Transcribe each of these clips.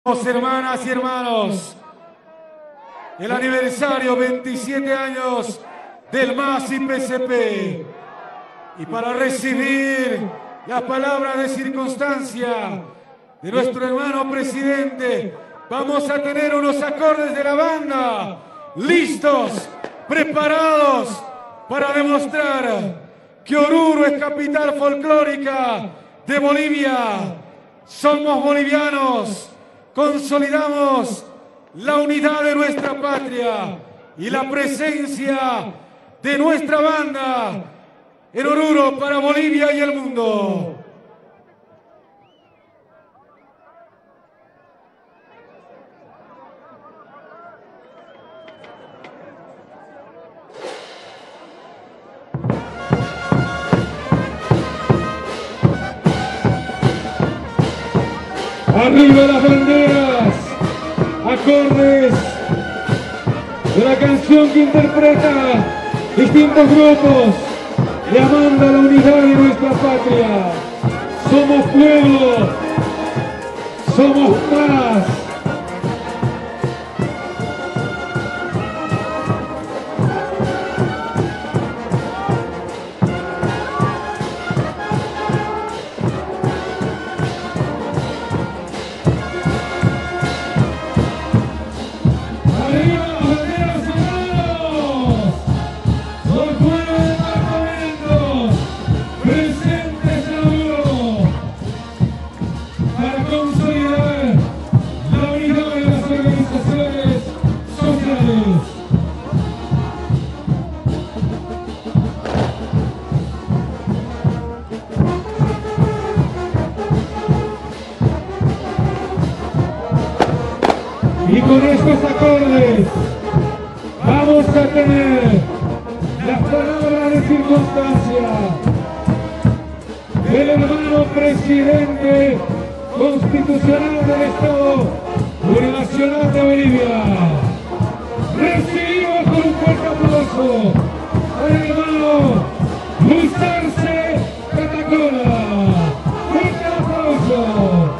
Hermanas y hermanos, el aniversario 27 años del MAS y PCP, y para recibir las palabras de circunstancia de nuestro hermano presidente, vamos a tener unos acordes de la banda listos, preparados para demostrar que Oruro es capital folclórica de Bolivia. Somos bolivianos. Consolidamos la unidad de nuestra patria y la presencia de nuestra banda en Oruro para Bolivia y el mundo. Arriba las banderas, acordes de la canción que interpreta distintos grupos, llamando a la unidad de nuestra patria. Somos pueblo, somos paz. Y con estos acordes vamos a tener las palabras de circunstancia del hermano presidente constitucional del Estado Plurinacional de Bolivia. Recibimos con un fuerte aplauso al hermano Luis Arce Catacola. ¡Fuerte aplauso!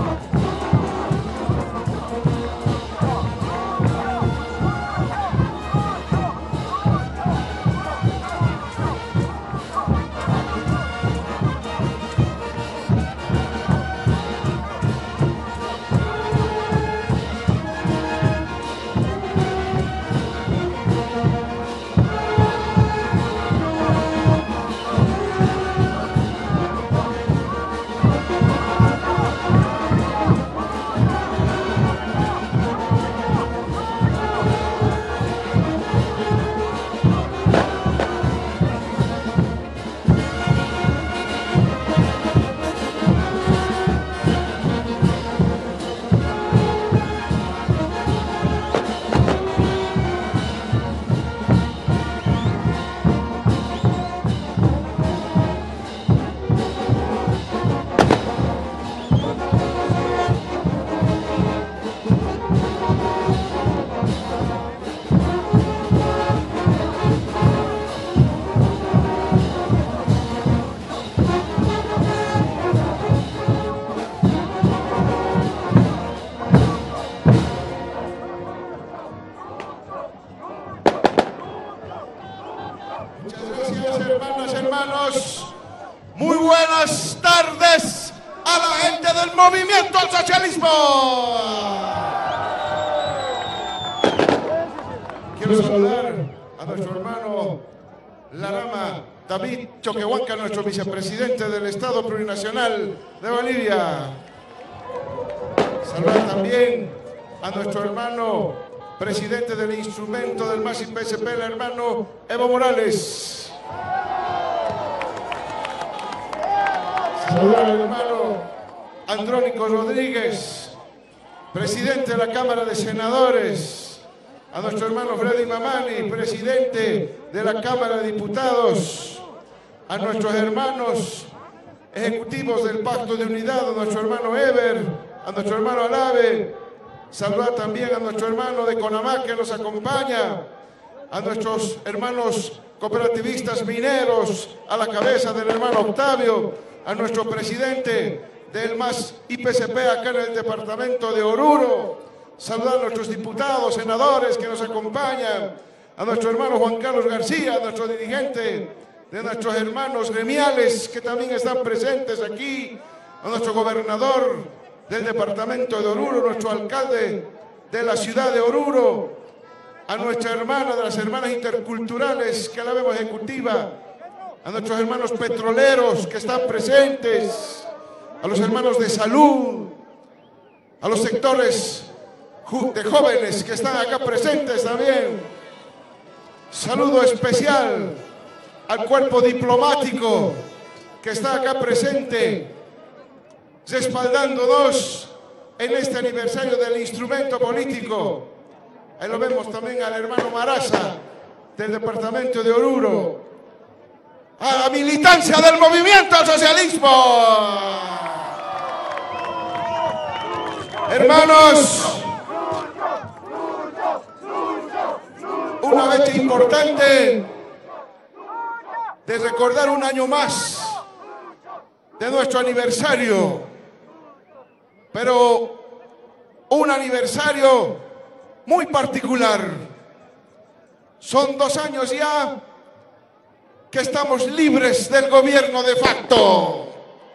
Hermanos, muy buenas tardes a la gente del movimiento al socialismo. Quiero saludar a nuestro hermano Larama David Choquehuanca, nuestro vicepresidente del Estado Plurinacional de Bolivia. Saludar también a nuestro hermano presidente del instrumento del MAS y PCP, el hermano Evo Morales. Saludar al hermano Andrónico Rodríguez, presidente de la Cámara de Senadores, a nuestro hermano Freddy Mamani, presidente de la Cámara de Diputados, a nuestros hermanos ejecutivos del Pacto de Unidad, a nuestro hermano Eber, a nuestro hermano Alave. Saludar también a nuestro hermano de Conamá que nos acompaña, a nuestros hermanos cooperativistas mineros, a la cabeza del hermano Octavio, a nuestro presidente del MAS IPCP acá en el departamento de Oruro. Saludar a nuestros diputados, senadores que nos acompañan, a nuestro hermano Juan Carlos García, a nuestro dirigente, de nuestros hermanos gremiales que también están presentes aquí, a nuestro gobernador del departamento de Oruro, nuestro alcalde de la ciudad de Oruro, a nuestra hermana de las hermanas interculturales que la vemos ejecutiva, a nuestros hermanos petroleros que están presentes, a los hermanos de salud, a los sectores de jóvenes que están acá presentes también. Saludo especial al cuerpo diplomático que está acá presente, respaldándonos en este aniversario del instrumento político. Ahí lo vemos también al hermano Maraza del departamento de Oruro, a la militancia del movimiento al socialismo. Hermanos, una fecha importante de recordar un año más de nuestro aniversario, pero un aniversario muy particular. Son 2 años ya que estamos libres del gobierno de facto.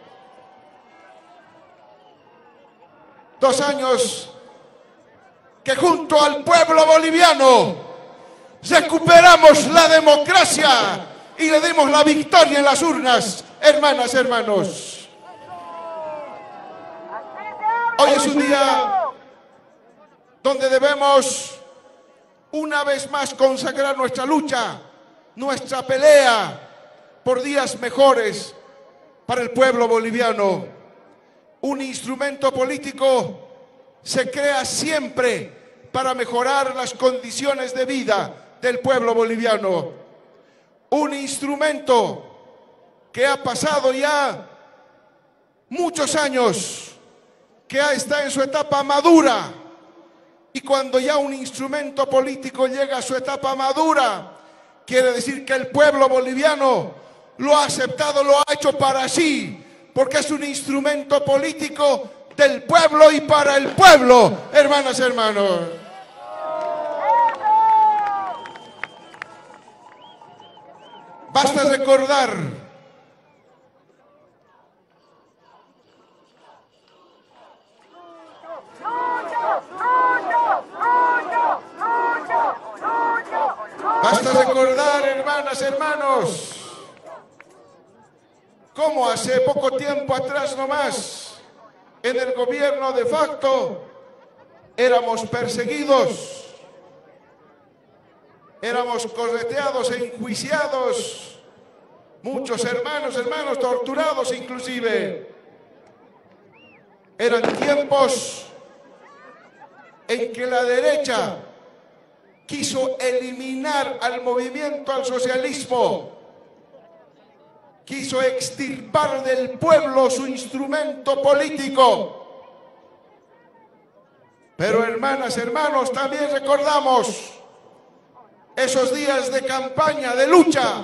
2 años que junto al pueblo boliviano recuperamos la democracia y le dimos la victoria en las urnas, hermanas, hermanos. Hoy es un día donde debemos una vez más consagrar nuestra lucha, nuestra pelea por días mejores para el pueblo boliviano. Un instrumento político se crea siempre para mejorar las condiciones de vida del pueblo boliviano. Un instrumento que ha pasado ya muchos años, que está en su etapa madura. Y cuando ya un instrumento político llega a su etapa madura, quiere decir que el pueblo boliviano lo ha aceptado, lo ha hecho para sí, porque es un instrumento político del pueblo y para el pueblo, hermanas y hermanos. Basta recordar hermanas, hermanos, cómo hace poco tiempo atrás nomás, en el gobierno de facto, éramos perseguidos, éramos correteados e enjuiciados, muchos hermanos torturados inclusive. Eran tiempos en que la derecha quiso eliminar al movimiento al socialismo, quiso extirpar del pueblo su instrumento político. Pero hermanas, hermanos, también recordamos esos días de campaña, de lucha,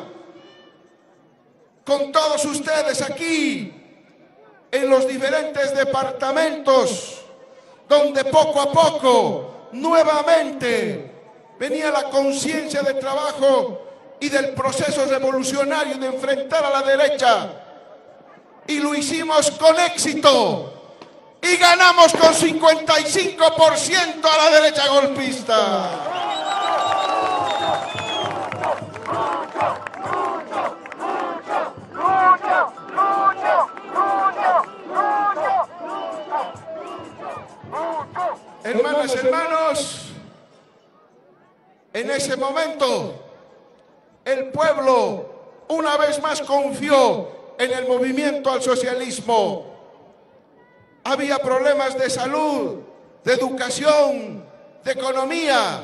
con todos ustedes aquí, en los diferentes departamentos, donde poco a poco, nuevamente, venía la conciencia de trabajo y del proceso revolucionario de enfrentar a la derecha. Y lo hicimos con éxito. Y ganamos con 55% a la derecha golpista. Hermanas, hermanos, en ese momento el pueblo una vez más confió en el movimiento al socialismo. Había problemas de salud, de educación, de economía.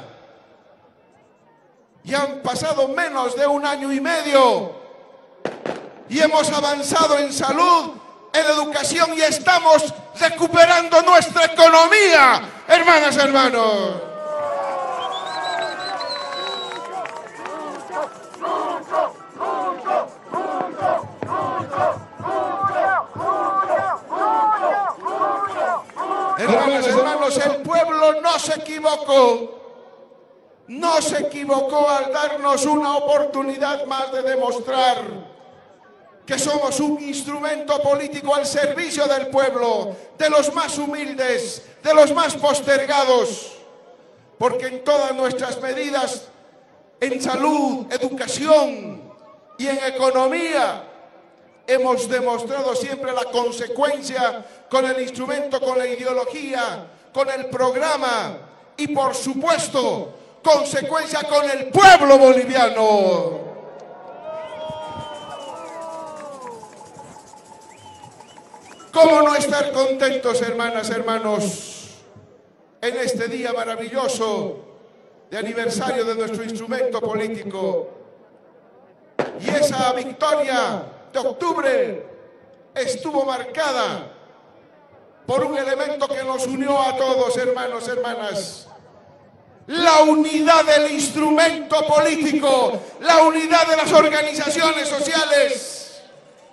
Y han pasado menos de 1 año y medio y hemos avanzado en salud, en educación y estamos recuperando nuestra economía, hermanas, hermanos. pueblo no se equivocó. No se equivocó al darnos una oportunidad más de demostrar que somos un instrumento político al servicio del pueblo, de los más humildes, de los más postergados, porque en todas nuestras medidas, en salud, educación y en economía, hemos demostrado siempre la consecuencia con el instrumento, con la ideología, con el programa y, por supuesto, consecuencia con el pueblo boliviano. ¿Cómo no estar contentos, hermanas, hermanos, en este día maravilloso de aniversario de nuestro instrumento político? Y esa victoria de octubre estuvo marcada por un elemento que nos unió a todos, hermanos, hermanas. La unidad del instrumento político, la unidad de las organizaciones sociales.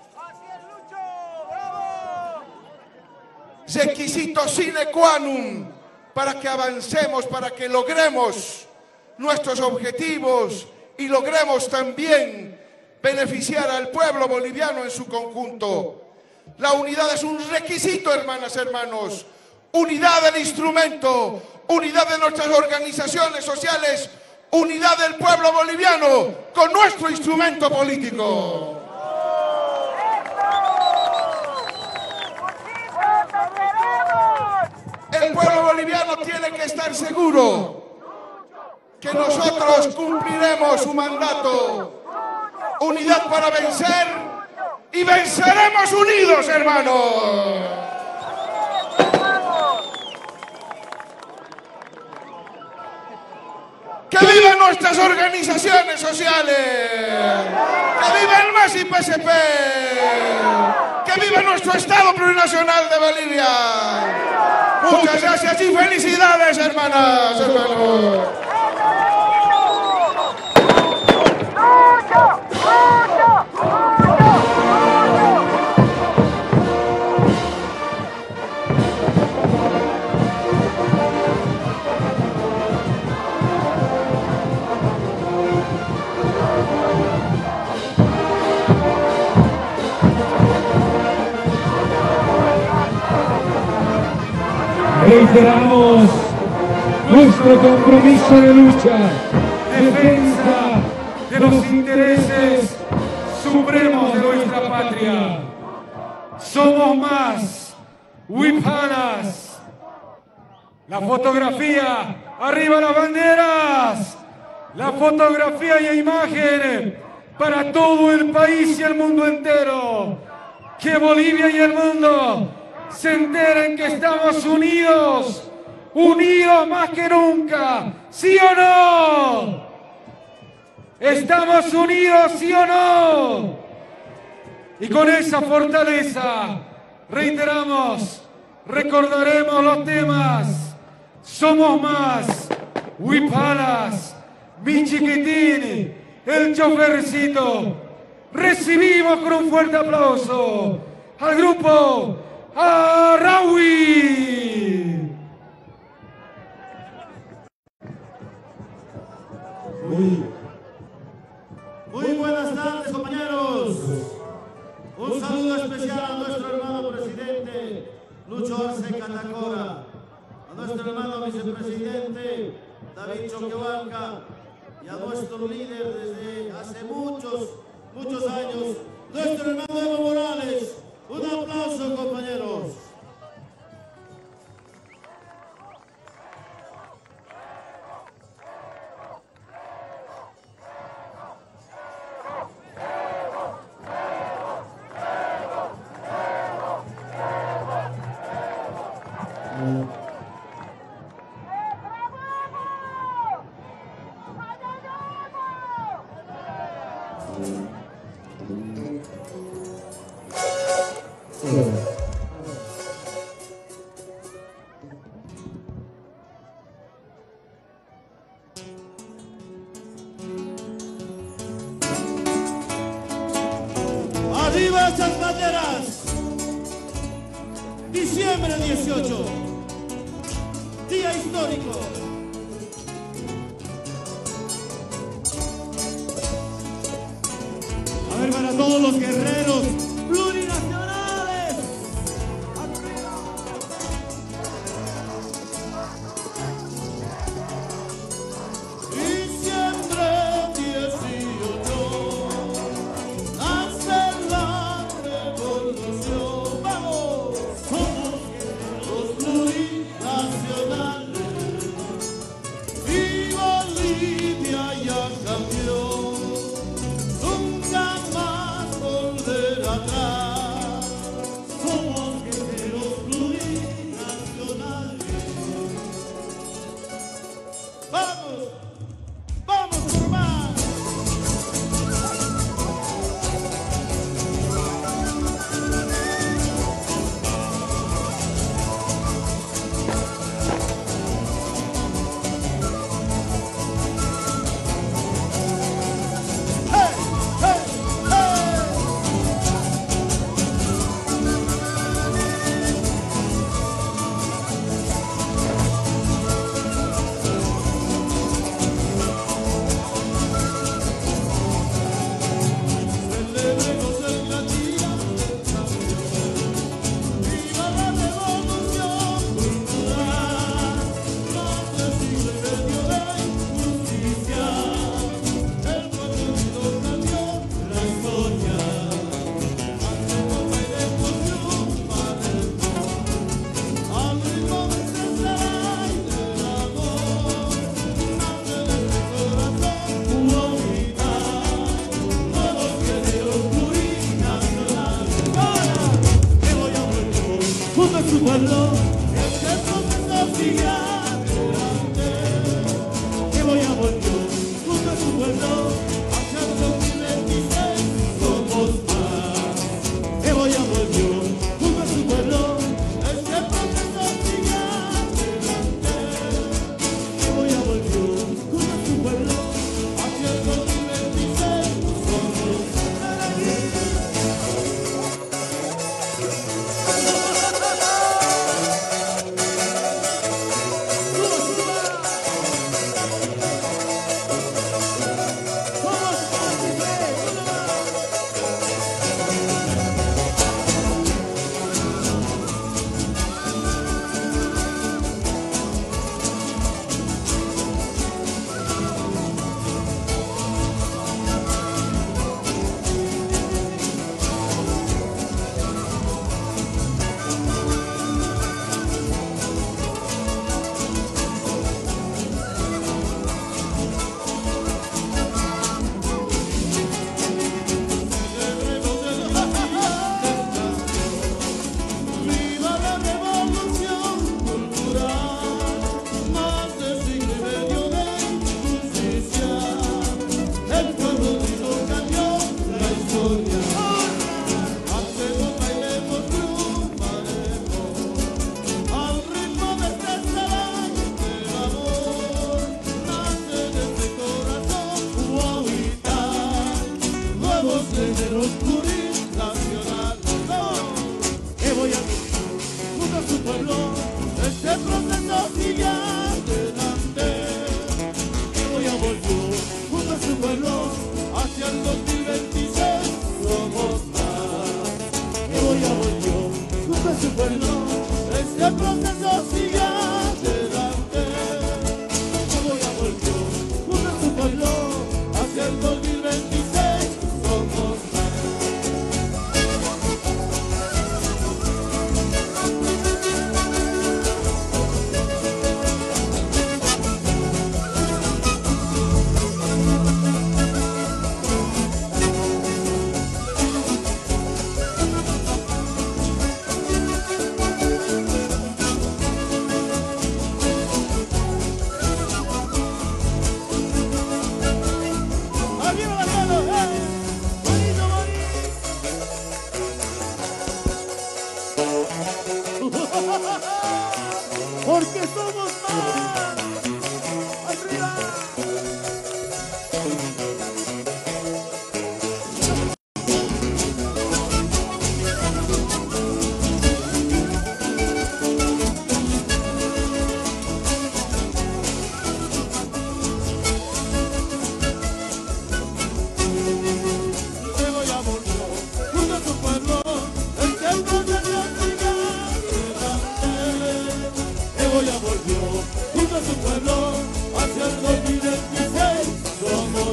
Requisito sine qua non para que avancemos, para que logremos nuestros objetivos y logremos también beneficiar al pueblo boliviano en su conjunto. La unidad es un requisito, hermanas, hermanos. Unidad del instrumento, unidad de nuestras organizaciones sociales, unidad del pueblo boliviano con nuestro instrumento político. El pueblo boliviano tiene que estar seguro que nosotros cumpliremos su mandato. Unidad para vencer y venceremos unidos, hermanos. ¡Que vivan nuestras organizaciones sociales! ¡Que viva el MAS y PSP! ¡Que viva nuestro Estado Plurinacional de Bolivia! Muchas gracias y felicidades, hermanas, hermanos. Reiteramos nuestro compromiso de lucha, defensa de los intereses supremos de nuestra patria. Somos más, Huipalas. La fotografía, arriba las banderas. La fotografía y imagen para todo el país y el mundo entero. Que Bolivia y el mundo se enteren que estamos unidos, unidos más que nunca, ¿sí o no? ¿Estamos unidos, sí o no? Y con esa fortaleza, reiteramos, recordaremos los temas. Somos más, Huipalas, mi chiquitín, el chofercito. Recibimos con un fuerte aplauso al grupo Arraui. Muy buenas tardes, compañeros. Un saludo especial a nuestro hermano presidente Lucho Arce Catacora, a nuestro hermano vicepresidente David Choquehuanca y a nuestro líder desde hace muchos años, nuestro hermano Evo Morales. Un aplauso, compañeros. ¡Arriba esas banderas! Diciembre 18. día histórico. A ver, para todos los guerreros plurinacionales. Diciembre 18 nace la revolución. Vamos, somos los plurinacionales y Bolivia ya cambió. Nunca más volver atrás. Somos guerreros plurinacionales. Vamos, vamos por más. Hey, hey, hey. Celebremos el gran día del campeón. Viva la revolución cultural. Más de siglo y medio de injusticia. El pueblo unido cambió la historia. Hacemos bailemos rumba del amor. Al ritmo de César y del amor. Nace de este corazón unidad. Todos guerreros plurinacionales. Ahora que voy a volver junto a su pueblo. Este proceso sigue adelante. Que voy a volver junto a su pueblo. Hacia el 2026 somos más. Que voy a volver junto a su pueblo. Este proceso sigue adelante. Que voy a volver junto a su pueblo. Hacia el 2026 somos más. Viva la revolución cultural, más de siglo y medio de injusticia. El pueblo unido cambió la historia. Hacemos, bailemos, rumbaremos al ritmo de César y del amor. Nace de este corazón unidad. Nuevos guerreros plurinacionales. Que voy a junto a su pueblo, este proceso sigue adelante. Que voy a volver junto a su pueblo, hacia el 2026 somos más. Que voy a volver junto a su pueblo, este proceso sigue adelante. Que voy a volver junto a su pueblo, hacia el 2026 somos más. nació junto a su pueblo hacia el 2026. Somos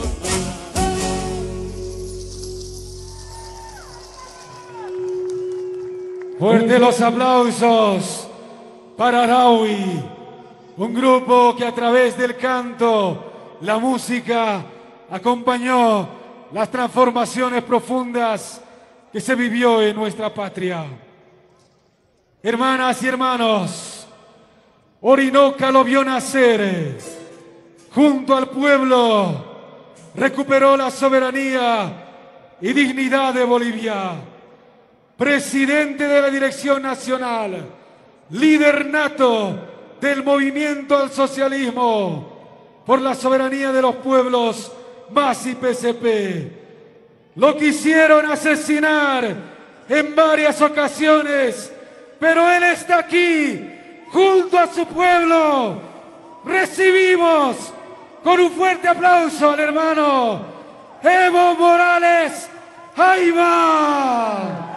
Fuerte los aplausos para Araui, un grupo que a través del canto, la música, acompañó las transformaciones profundas que se vivió en nuestra patria. Hermanas y hermanos, Orinoca lo vio nacer, junto al pueblo, recuperó la soberanía y dignidad de Bolivia. Presidente de la Dirección Nacional, líder nato del movimiento al socialismo por la soberanía de los pueblos, MAS y PCP. Lo quisieron asesinar en varias ocasiones, pero él está aquí, junto a su pueblo. Recibimos con un fuerte aplauso al hermano Evo Morales Jaiba.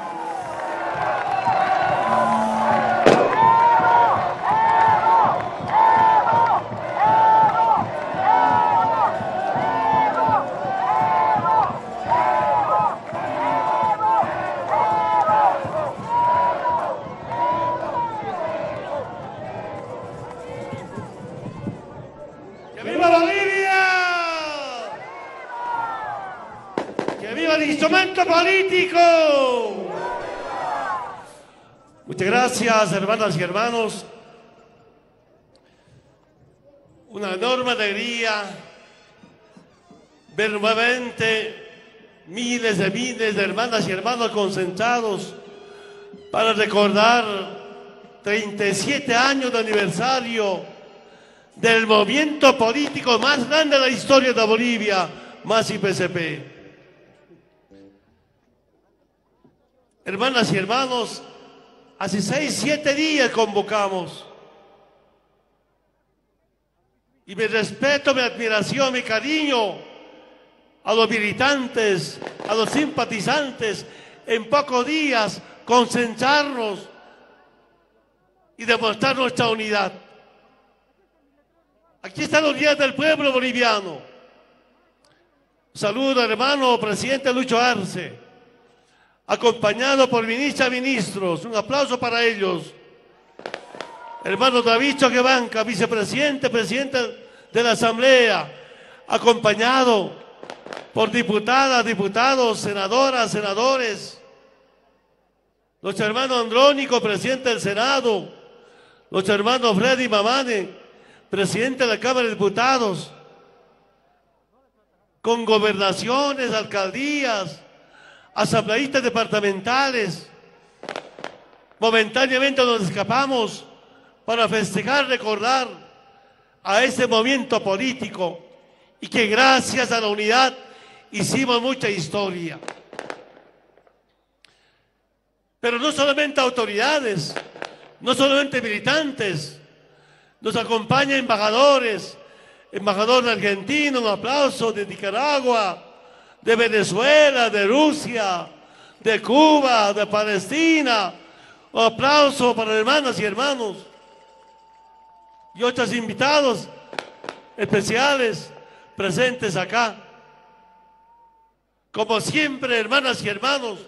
Instrumento político. Muchas gracias, hermanas y hermanos. Una enorme alegría ver nuevamente miles de hermanas y hermanos concentrados para recordar 37 años de aniversario del movimiento político más grande de la historia de Bolivia, MAS y PCP. Hermanas y hermanos, hace 6-7 días convocamos. Y mi respeto, mi admiración, mi cariño a los militantes, a los simpatizantes, en pocos días concentrarnos y demostrar nuestra unidad. Aquí está la unidad del pueblo boliviano. Saludo, hermano presidente Lucho Arce, acompañado por ministras y ministros. Un aplauso para ellos. Hermano David Choquebanca, vicepresidente, presidente de la Asamblea, acompañado por diputadas, diputados, senadoras, senadores. Los hermanos Andrónico, presidente del Senado. Los hermanos Freddy Mamane, presidente de la Cámara de Diputados. Con gobernaciones, alcaldías, asambleístas departamentales. Momentáneamente nos escapamos para festejar, recordar a ese movimiento político y que gracias a la unidad hicimos mucha historia. Pero no solamente autoridades, no solamente militantes, nos acompañan embajadores, embajador de Argentina, un aplauso, de Nicaragua, de Venezuela, de Rusia, de Cuba, de Palestina. Un aplauso para hermanas y hermanos. Y otros invitados especiales presentes acá. Como siempre, hermanas y hermanos,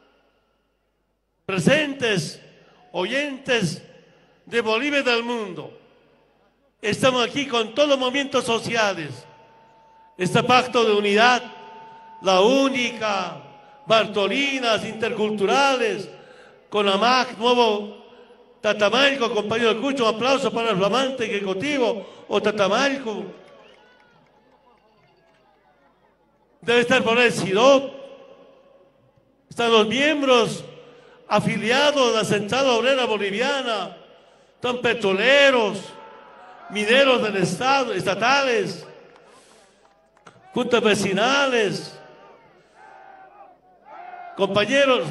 presentes, oyentes de Bolivia y del mundo. Estamos aquí con todos los movimientos sociales. Este pacto de unidad, la única, Bartolinas, interculturales, con AMAC, nuevo Tatamalco, compañero Cucho, un aplauso para el flamante ejecutivo o Tatamalco. Debe estar por el SIDOP. Están los miembros afiliados a la Central Obrera Boliviana. Están petroleros, mineros del Estado, estatales, juntas vecinales, compañeros,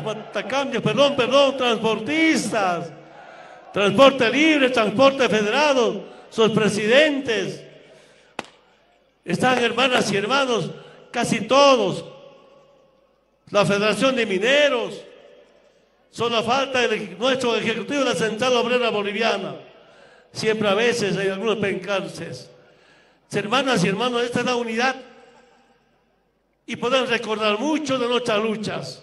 transportistas, transporte libre, transporte federado, sus presidentes. Están hermanas y hermanos, casi todos. La Federación de Mineros, solo falta nuestro ejecutivo de la Central Obrera Boliviana. siempre a veces hay algunos percances. Hermanas y hermanos, esta es la unidad y podemos recordar mucho de nuestras luchas.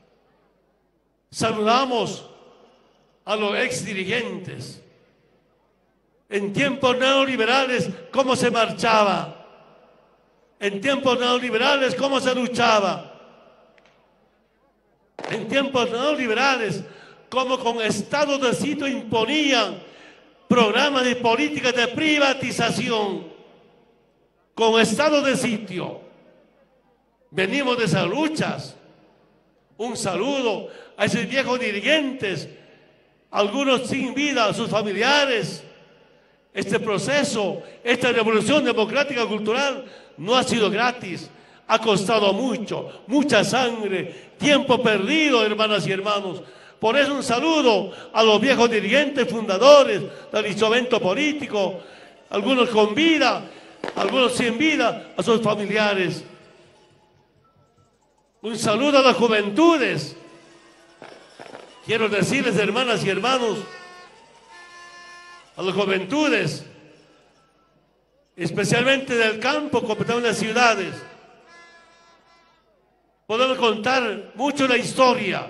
Saludamos a los ex dirigentes. En tiempos neoliberales, ¿cómo se marchaba? En tiempos neoliberales, ¿cómo se luchaba? En tiempos neoliberales, ¿cómo con estado de sitio imponían programas de políticas de privatización? Con estado de sitio. Venimos de esas luchas. Un saludo a esos viejos dirigentes, algunos sin vida, a sus familiares. Este proceso, esta revolución democrática cultural no ha sido gratis, ha costado mucho, mucha sangre, tiempo perdido, hermanas y hermanos. Por eso un saludo a los viejos dirigentes fundadores del instrumento político, algunos con vida, algunos sin vida, a sus familiares. Un saludo a las juventudes. Quiero decirles, hermanas y hermanos, a las juventudes, especialmente del campo, como también de las ciudades, podemos contar mucho la historia.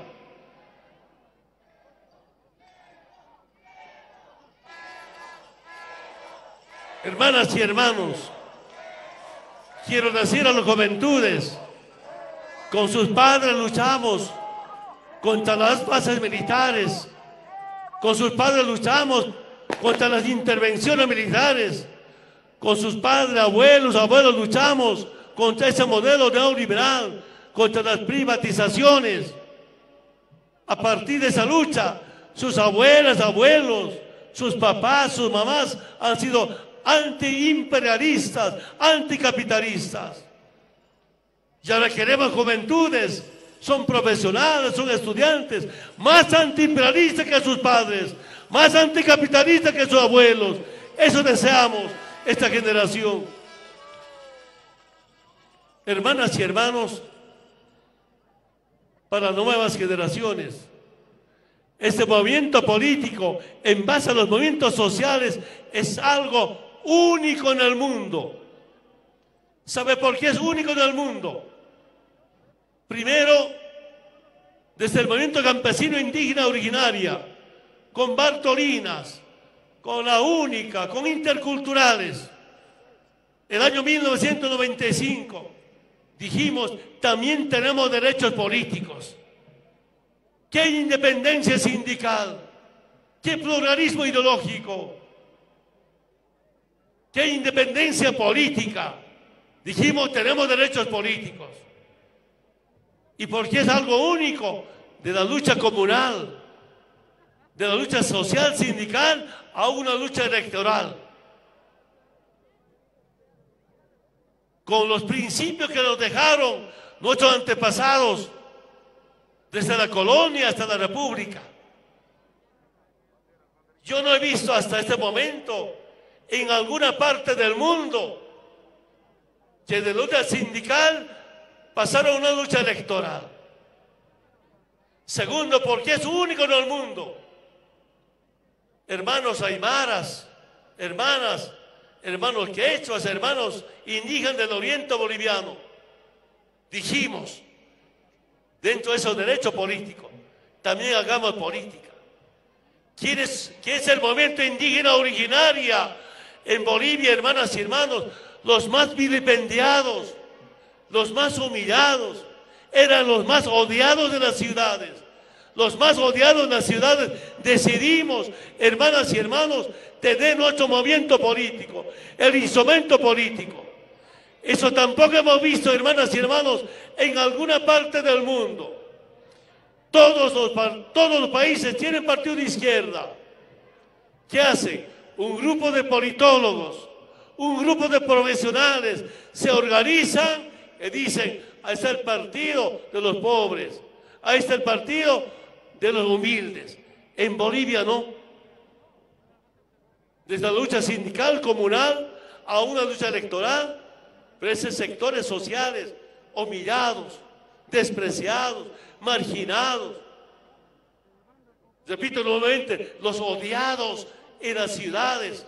Hermanas y hermanos, quiero decir a las juventudes, con sus padres luchamos contra las bases militares, con sus padres luchamos contra las intervenciones militares, con sus padres, abuelos luchamos contra ese modelo neoliberal, contra las privatizaciones. A partir de esa lucha, sus abuelas, abuelos, sus papás, sus mamás han sido antiimperialistas, anticapitalistas. Y ahora queremos juventudes, son profesionales, son estudiantes, más antiimperialistas que sus padres, más anticapitalistas que sus abuelos. Eso deseamos esta generación. Hermanas y hermanos, para nuevas generaciones, este movimiento político en base a los movimientos sociales es algo único en el mundo. ¿Sabe por qué es único en el mundo? Primero, desde el movimiento campesino indígena originaria, con Bartolinas, con la única, con interculturales. El año 1995 dijimos, también tenemos derechos políticos. ¿Qué independencia sindical? ¿Qué pluralismo ideológico? ¿Qué independencia política? Dijimos, tenemos derechos políticos. Y porque es algo único de la lucha comunal, de la lucha social, sindical, a una lucha electoral. Con los principios que nos dejaron nuestros antepasados, desde la colonia hasta la república. Yo no he visto hasta este momento en alguna parte del mundo que de lucha sindical pasaron a una lucha electoral. Segundo, porque es único en el mundo. Hermanos aymaras, hermanas, hermanos quechuas, hermanos indígenas del oriente boliviano, dijimos, dentro de esos derechos políticos, también hagamos política. ¿Quién es el movimiento indígena originaria en Bolivia, hermanas y hermanos? Los más vilipendiados, los más humillados, eran los más odiados de las ciudades. Los más odiados de las ciudades decidimos, hermanas y hermanos, tener nuestro movimiento político, el instrumento político. Eso tampoco hemos visto, hermanas y hermanos, en alguna parte del mundo. Todos los países tienen partido de izquierda. ¿Qué hacen? Un grupo de politólogos, un grupo de profesionales se organizan y dicen, ahí está el partido de los pobres, ahí está el partido de los humildes. En Bolivia no. Desde la lucha sindical, comunal, a una lucha electoral, pero esos sectores sociales humillados, despreciados, marginados. Repito nuevamente, los odiados en las ciudades.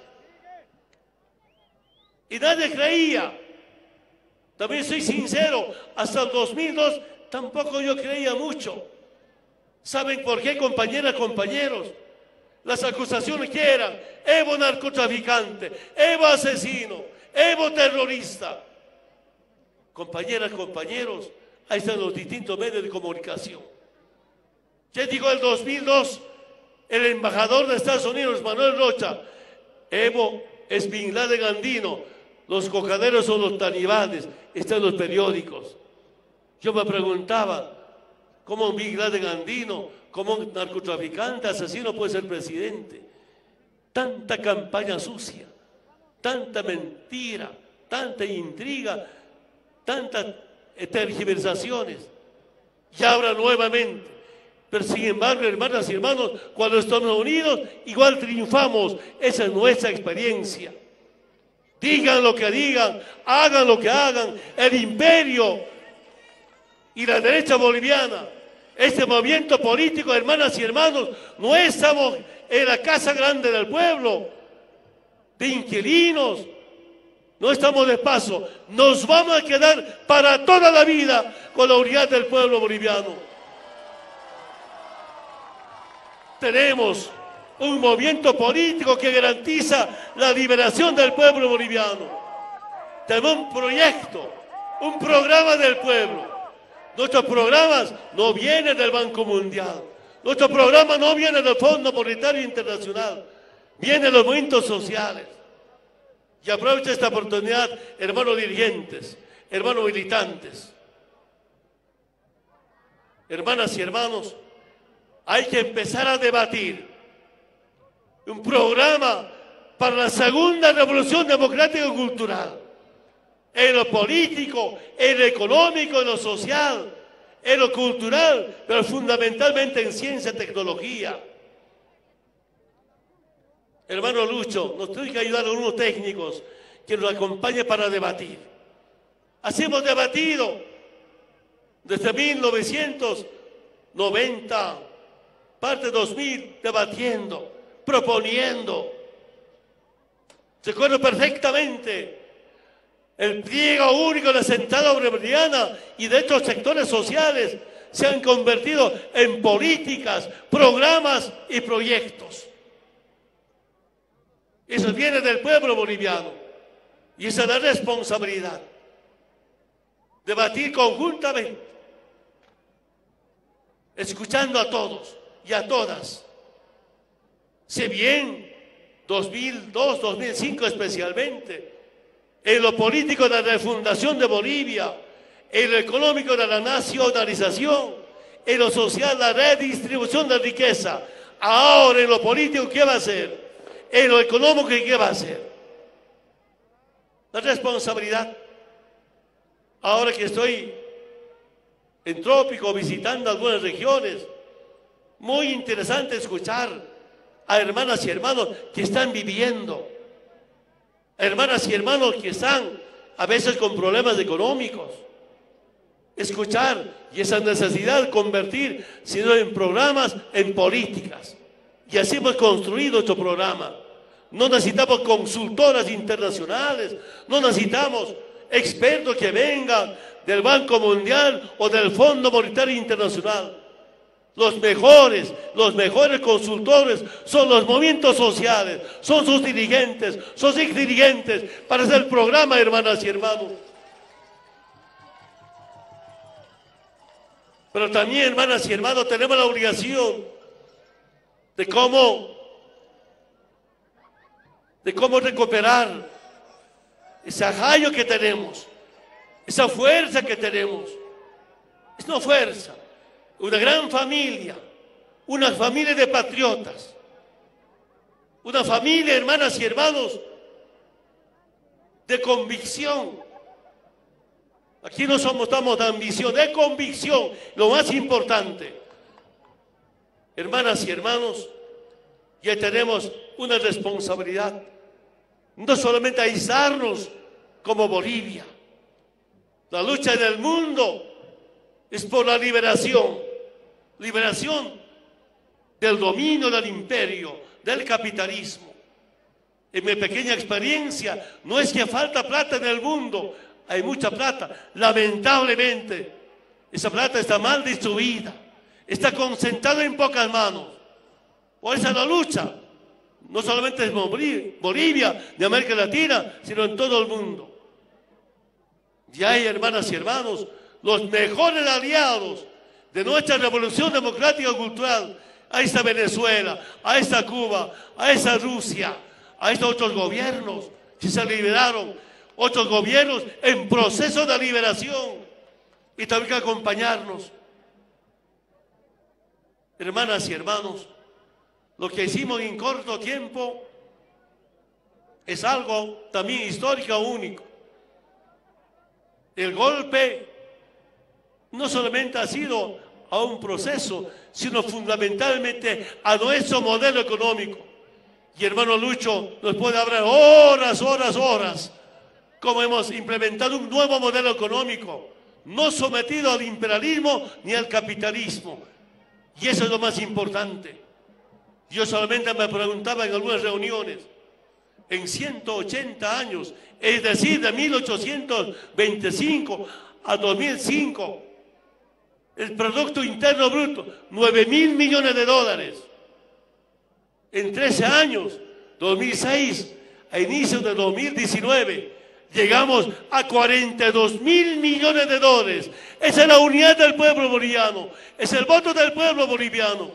Y nadie creía. También soy sincero, hasta el 2002 tampoco yo creía mucho. ¿Saben por qué, compañeras, compañeros? Las acusaciones que eran: Evo narcotraficante, Evo asesino, Evo terrorista. Compañeras, compañeros, ahí están los distintos medios de comunicación. ¿Qué dijo el 2002 el embajador de Estados Unidos, Manuel Rocha? Evo es Bin Laden andino, los cocaderos son los talibanes, está en los periódicos. Yo me preguntaba, ¿cómo un Bin Laden andino, cómo un narcotraficante, asesino puede ser presidente? Tanta campaña sucia, tanta mentira, tanta intriga, tantas tergiversaciones. Y ahora nuevamente. Pero sin embargo, hermanas y hermanos, cuando estamos unidos, igual triunfamos. Esa es nuestra experiencia. Digan lo que digan, hagan lo que hagan. El imperio y la derecha boliviana, este movimiento político, hermanas y hermanos, no estamos en la casa grande del pueblo, de inquilinos. No estamos de paso. Nos vamos a quedar para toda la vida con la unidad del pueblo boliviano. Tenemos un movimiento político que garantiza la liberación del pueblo boliviano. Tenemos un proyecto, un programa del pueblo. Nuestros programas no vienen del Banco Mundial. Nuestro programa no viene del Fondo Monetario Internacional. Vienen de los movimientos sociales. Y aprovecho esta oportunidad, hermanos dirigentes, hermanos militantes, hermanas y hermanos, hay que empezar a debatir un programa para la segunda revolución democrática y cultural, en lo político, en lo económico, en lo social, en lo cultural, pero fundamentalmente en ciencia y tecnología. Hermano Lucho, nos tiene que ayudar a unos técnicos que nos acompañen para debatir. Así hemos debatido desde 1990, parte 2000, debatiendo, proponiendo. Recuerdo perfectamente el pliego único de la sentada bolivariana y de estos sectores sociales se han convertido en políticas, programas y proyectos. Eso viene del pueblo boliviano y esa es la responsabilidad. Debatir conjuntamente, escuchando a todos y a todas. Si bien 2002, 2005 especialmente, en lo político de la refundación de Bolivia, en lo económico de la nacionalización, en lo social la redistribución de riqueza, ahora en lo político, ¿qué va a hacer? En lo económico, ¿qué va a hacer? La responsabilidad. Ahora que estoy en Trópico visitando algunas regiones, muy interesante escuchar a hermanas y hermanos que están viviendo, hermanas y hermanos que están a veces con problemas económicos. Escuchar y esa necesidad de convertir, sino en programas, en políticas. Y así hemos construido nuestro programa. No necesitamos consultoras internacionales, no necesitamos expertos que vengan del Banco Mundial o del Fondo Monetario Internacional. Los mejores consultores son los movimientos sociales, son sus dirigentes, sus exdirigentes, para hacer el programa, hermanas y hermanos. Pero también, hermanas y hermanos, tenemos la obligación de cómo recuperar ese agallo que tenemos, esa fuerza que tenemos. Es una fuerza, una gran familia, una familia de patriotas, una familia, hermanas y hermanos, de convicción. Aquí no estamos de ambición, de convicción, lo más importante. Hermanas y hermanos, ya tenemos una responsabilidad, no solamente aislarnos como Bolivia. La lucha del mundo es por la liberación del dominio del imperio, del capitalismo. En mi pequeña experiencia, no es que falta plata en el mundo, hay mucha plata. Lamentablemente, esa plata está mal distribuida, está concentrada en pocas manos. Por esa es la lucha, no solamente en Bolivia, de América Latina, sino en todo el mundo. Y hay, hermanas y hermanos, los mejores aliados de nuestra revolución democrática y cultural. A esta Venezuela, a esta Cuba, a esta Rusia, a estos otros gobiernos que se liberaron, otros gobiernos en proceso de liberación, y también que acompañarnos. Hermanas y hermanos, lo que hicimos en corto tiempo es algo también histórico único. El golpe no solamente ha sido a un proceso, sino fundamentalmente a nuestro modelo económico. Y hermano Lucho nos puede hablar horas, cómo hemos implementado un nuevo modelo económico, no sometido al imperialismo ni al capitalismo. Y eso es lo más importante. Yo solamente me preguntaba en algunas reuniones, en 180 años, es decir, de 1825 a 2005, el Producto Interno Bruto, 9.000 millones de dólares. En 13 años, 2006 a inicios de 2019, llegamos a 42.000 millones de dólares. Esa es la unidad del pueblo boliviano, es el voto del pueblo boliviano.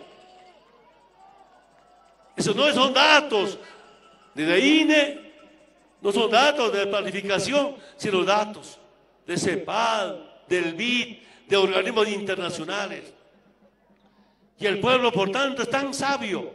Eso no son datos de la INE, no son datos de planificación, sino datos de CEPAL, del BID, de organismos internacionales. Y el pueblo, por tanto, es tan sabio.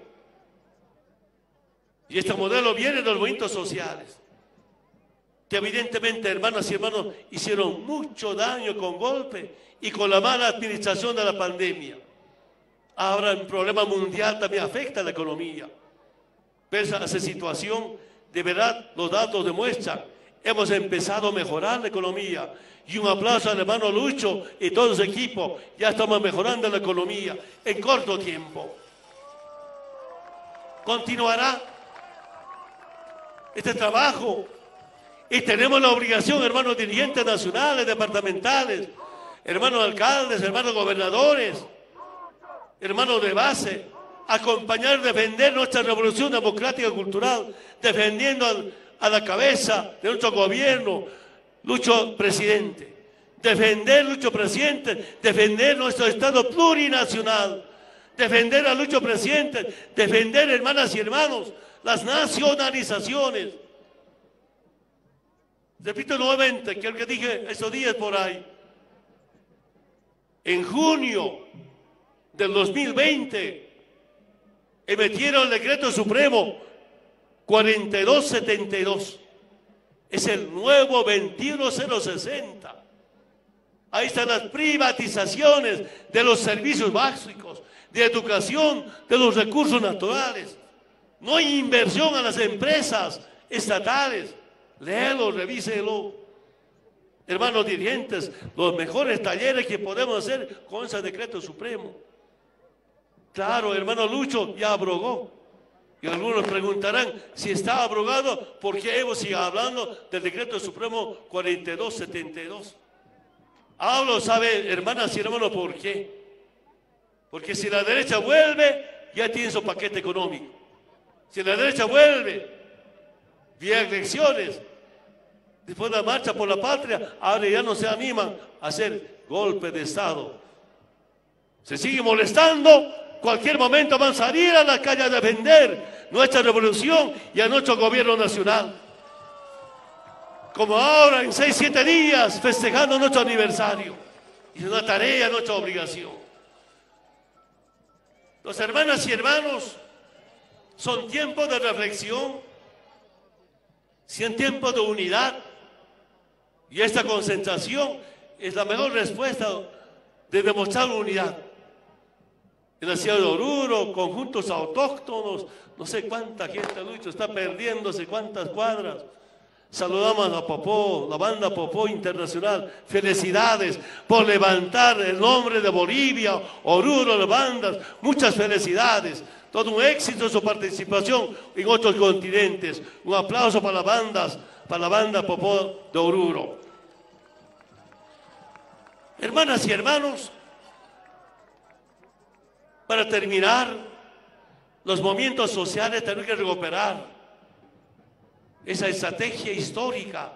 Y este modelo viene de los movimientos sociales, que evidentemente, hermanas y hermanos, hicieron mucho daño con golpe y con la mala administración de la pandemia. Ahora el problema mundial también afecta a la economía. Pese a esa situación, de verdad, los datos demuestran, hemos empezado a mejorar la economía. Y un aplauso al hermano Lucho y todo su equipo. Ya estamos mejorando la economía en corto tiempo. Continuará este trabajo y tenemos la obligación, hermanos dirigentes nacionales, departamentales, hermanos alcaldes, hermanos gobernadores, hermanos de base, acompañar, defender nuestra revolución democrática y cultural, defendiendo a la cabeza de nuestro gobierno, Lucho presidente, defender Lucho presidente, defender nuestro Estado plurinacional, defender a Lucho presidente, defender, hermanas y hermanos, las nacionalizaciones. Repito nuevamente que el que dije esos días por ahí, en junio del 2020 emitieron el decreto supremo 4272. Es el nuevo 21060. Ahí están las privatizaciones de los servicios básicos, de educación, de los recursos naturales. No hay inversión a las empresas estatales. Léelo, revíselo. Hermanos dirigentes, los mejores talleres que podemos hacer con ese decreto supremo. Claro, hermano Lucho ya abrogó. Y algunos preguntarán, si está abrogado, ¿por qué Evo sigue hablando del decreto supremo 4272? Hablo, ¿sabe, hermanas y hermanos, por qué? Porque si la derecha vuelve, ya tiene su paquete económico. Si la derecha vuelve, vía elecciones, después de la marcha por la patria, ahora ya no se animan a hacer golpe de Estado. Se sigue molestando. Cualquier momento van a salir a la calle a defender nuestra revolución y a nuestro gobierno nacional. Como ahora, en 6-7 días, festejando nuestro aniversario. Y es una tarea, nuestra obligación. Los hermanas y hermanos, son tiempos de reflexión, son tiempos de unidad. Y esta concentración es la mejor respuesta de demostrar unidad. En la ciudad de Oruro, conjuntos autóctonos, no sé cuánta gente, Lucho, está perdiéndose, cuántas cuadras. Saludamos a Popó, la banda Popó Internacional. Felicidades por levantar el nombre de Bolivia, Oruro, las bandas. Muchas felicidades Todo un éxito su participación en otros continentes. Un aplauso para la banda Popó de Oruro. Hermanas y hermanos, para terminar, los movimientos sociales tenemos que recuperar esa estrategia histórica,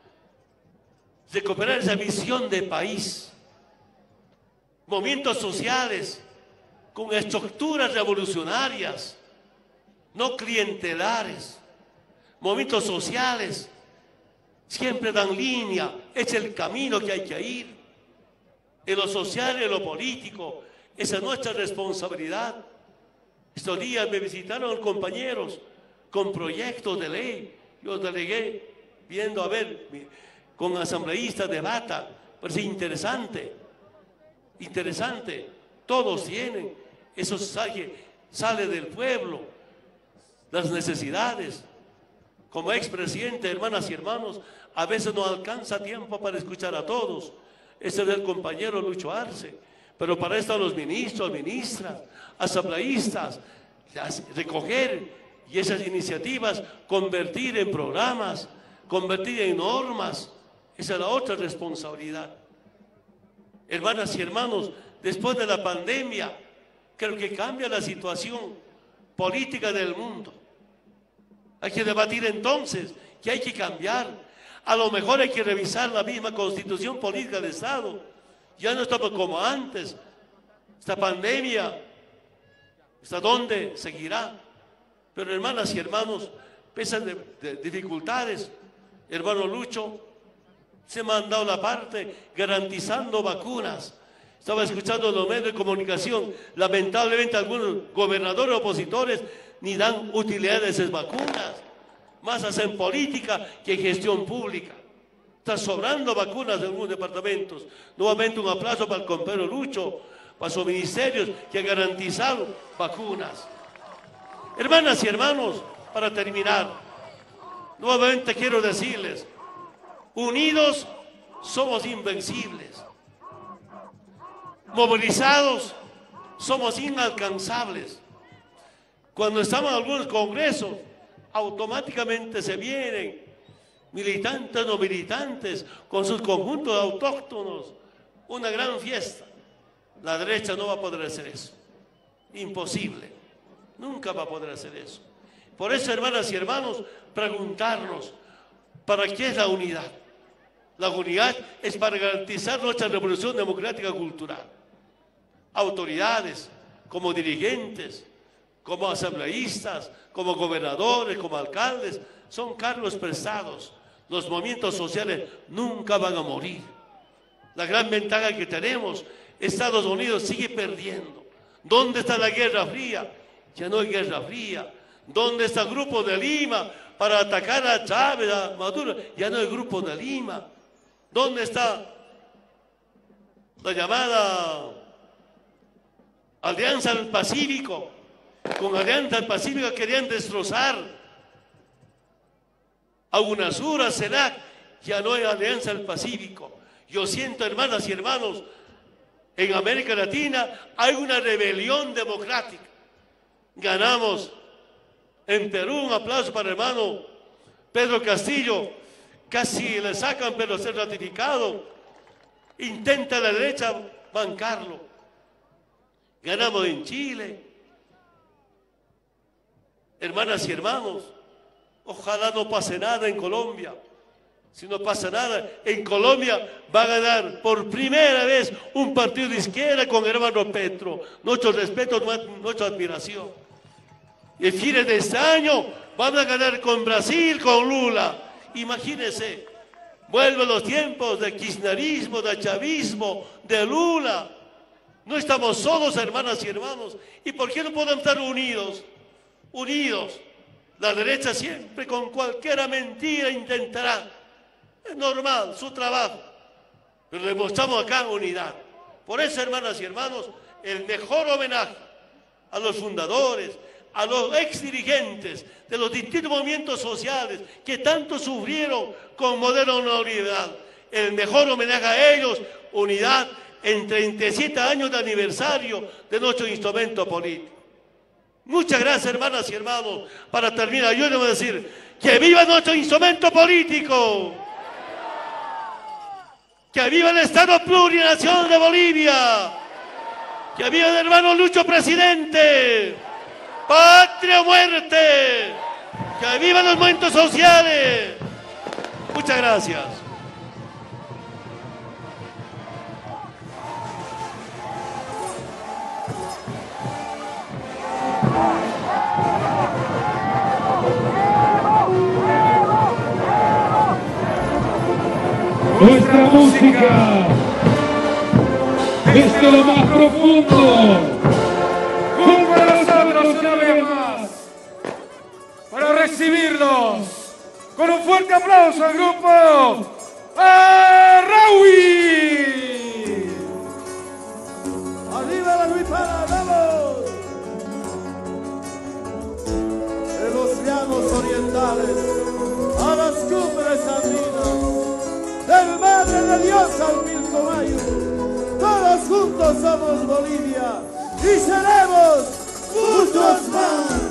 recuperar esa visión de país. Movimientos sociales con estructuras revolucionarias, no clientelares. Movimientos sociales siempre dan línea, es el camino que hay que ir. En lo social y en lo político, esa es nuestra responsabilidad. Estos días me visitaron compañeros con proyectos de ley. Yo delegué viendo a ver con asambleístas de Bata. Parece interesante, interesante. Todos tienen, eso sale del pueblo, las necesidades. Como expresidente, hermanas y hermanos, a veces no alcanza tiempo para escuchar a todos. Ese es el compañero Lucho Arce. Pero para esto los ministros, ministras, asambleístas, recoger y esas iniciativas, convertir en programas, convertir en normas. Esa es la otra responsabilidad. Hermanas y hermanos, después de la pandemia, creo que cambia la situación política del mundo. Hay que debatir entonces que hay que cambiar. A lo mejor hay que revisar la misma constitución política del Estado. Ya no estamos como antes. Esta pandemia, ¿hasta dónde seguirá? Pero hermanas y hermanos, pese a dificultades, hermano Lucho se me ha dado la parte garantizando vacunas. Estaba escuchando en los medios de comunicación, lamentablemente algunos gobernadores opositores ni dan utilidad de esas vacunas. Más hacen política que gestión pública. Está sobrando vacunas en algunos departamentos. Nuevamente un aplauso para el compañero Lucho, para sus ministerios que han garantizado vacunas. Hermanas y hermanos, para terminar, nuevamente quiero decirles, unidos somos invencibles. Movilizados somos inalcanzables. Cuando estamos en algunos congresos, automáticamente se vienen militantes o no militantes con sus conjuntos autóctonos, una gran fiesta. La derecha no va a poder hacer eso, imposible, nunca va a poder hacer eso. Por eso, hermanas y hermanos, preguntarnos, ¿para qué es la unidad? La unidad es para garantizar nuestra revolución democrática cultural. Autoridades, como dirigentes, como asambleístas, como gobernadores, como alcaldes, son cargos prestados. Los movimientos sociales nunca van a morir. La gran ventaja que tenemos, Estados Unidos sigue perdiendo. ¿Dónde está la Guerra Fría? Ya no hay Guerra Fría. ¿Dónde está el Grupo de Lima para atacar a Chávez, a Maduro? Ya no hay Grupo de Lima. ¿Dónde está la llamada Alianza del Pacífico? Con Alianza del Pacífico querían destrozar a UNASUR, a CELAC. Ya no hay Alianza del Pacífico. Yo siento, hermanas y hermanos, en América Latina hay una rebelión democrática. Ganamos en Perú, un aplauso para el hermano Pedro Castillo, casi le sacan pero ser ratificado. Intenta la derecha bancarlo. Ganamos en Chile. Hermanas y hermanos, ojalá no pase nada en Colombia. Si no pasa nada, en Colombia va a ganar por primera vez un partido de izquierda con el hermano Petro. Nuestro respeto, nuestra admiración. Y el fin de este año van a ganar con Brasil, con Lula. Imagínense, vuelven los tiempos de kirchnerismo, de chavismo, de Lula. No estamos solos, hermanas y hermanos. ¿Y por qué no podemos estar unidos? Unidos. La derecha siempre con cualquier mentira intentará. Es normal, su trabajo. Pero demostramos acá unidad. Por eso, hermanas y hermanos, el mejor homenaje a los fundadores, a los ex dirigentes de los distintos movimientos sociales que tanto sufrieron con modelo neoliberal. El mejor homenaje a ellos, unidad en 37 años de aniversario de nuestro instrumento político. Muchas gracias, hermanas y hermanos. Para terminar, yo debo decir que viva nuestro instrumento político. Que viva el Estado plurinacional de Bolivia. Que viva el hermano Lucho presidente. Patria o muerte. Que vivan los movimientos sociales. Muchas gracias. Nuestra música desde lo más profundo, junto a nosotros una vez más, para recibirlos con un fuerte aplauso al grupo Arraui. ¡Arriba la Guipara, vamos! De los llanos orientales a las cumbres andinas, del Madre de Dios al Pilcomayo, todos juntos somos Bolivia y seremos muchos más.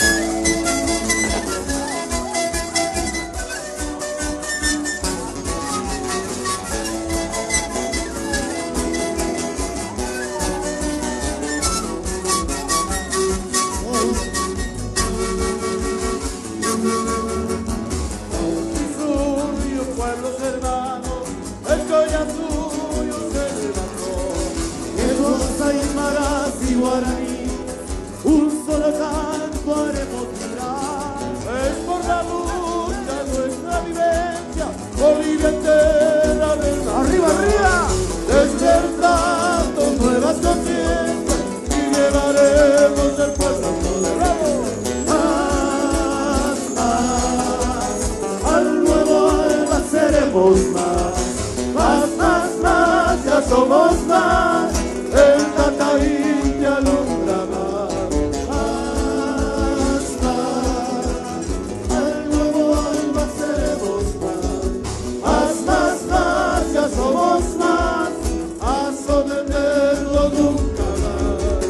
Pueblos hermanos, el Collasuyo se levantó, que aymaras y guaraní, un solo canto haremos vibrar. Es por la lucha nuestra vivencia, Bolivia entera de arriba, arriba, despertando nuevas conciencias y llevaremos el pueblo poderoso. Al nuevo alba seremos más, ya somos más, el Cataí te alumbra más, al nuevo alba seremos más, ya somos más, a someterlo nunca más.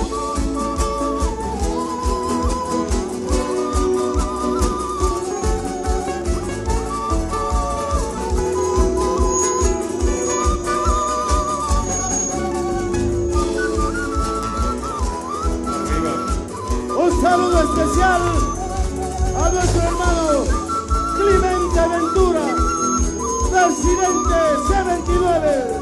Un saludo especial a nuestro hermano Clemente Ventura, presidente C29.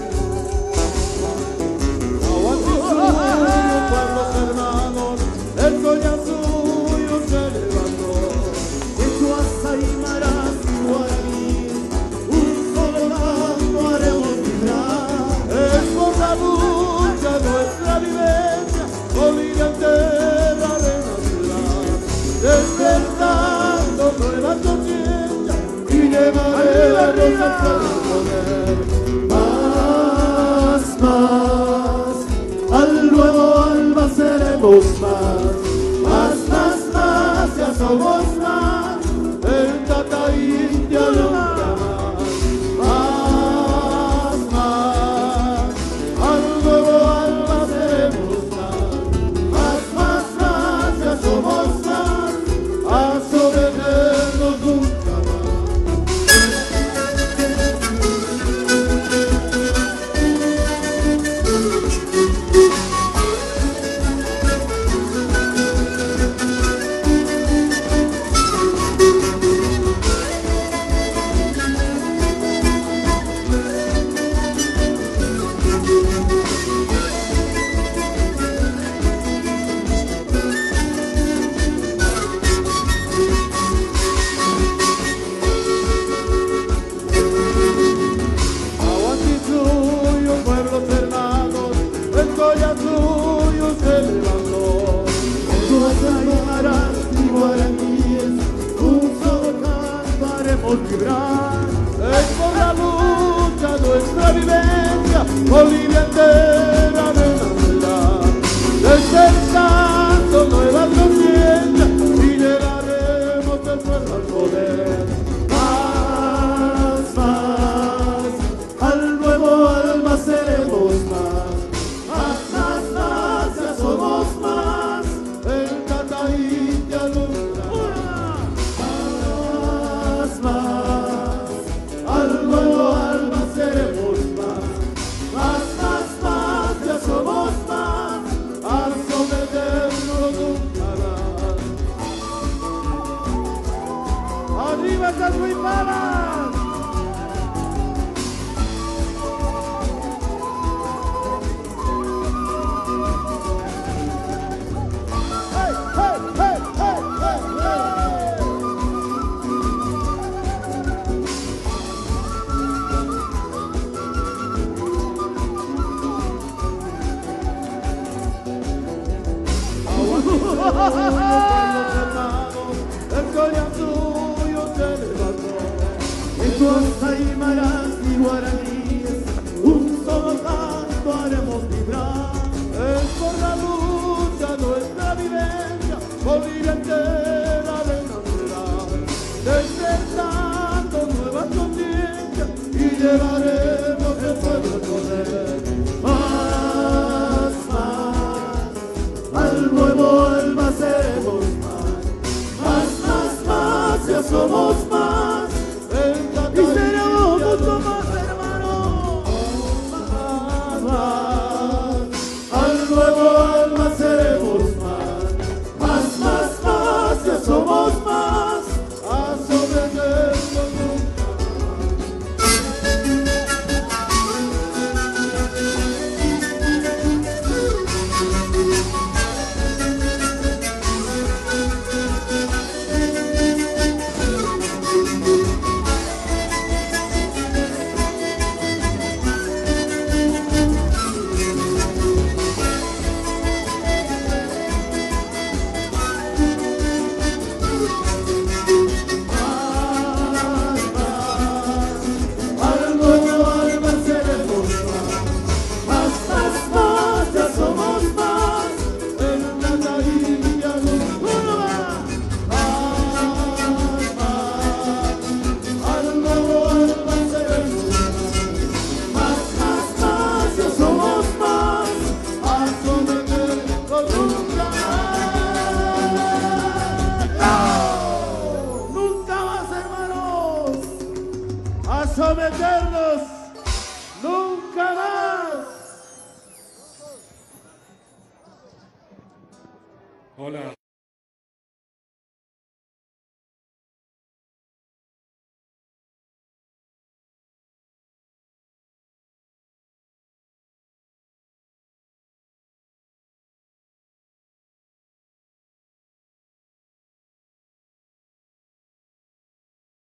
Pueblos hermanos, el Collasuyo se levantó, Quechua, aymaras y guaraní, un solo canto haremos vibrar. Es por la lucha nuestra vivencia, Bolivia entera renacerá, despertando nuevas conciencias y llevaremos hasta el poder. Más, al nuevo alba seremos más, ya somos más, el Cataí te alumbra más, al nuevo alba seremos más, ya somos más, a someternos nunca más. Pueblos hermanos, el Collasuyo se levantó, aymaras y guaraníes, un solo canto haremos vibrar. Es por la lucha nuestra vivencia, Bolivia entera renacerá, despertando nuevas conciencias y llevaremos el pueblo al poder. Más, al nuevo alba seremos más, ya somos más, Quechuas, aymaras y guaraníes, un solo canto haremos vibrar. Es por la lucha nuestra vivencia, por vida entera de nacional, despertando nuevas conciencias y llevaremos el pueblo al poder. Más, al nuevo alma seremos más, ya somos más, y seremos mucho más, hermanos. Más, al nuevo alma seremos más, ya somos más, a someternos nunca someternos, nunca más. Hola.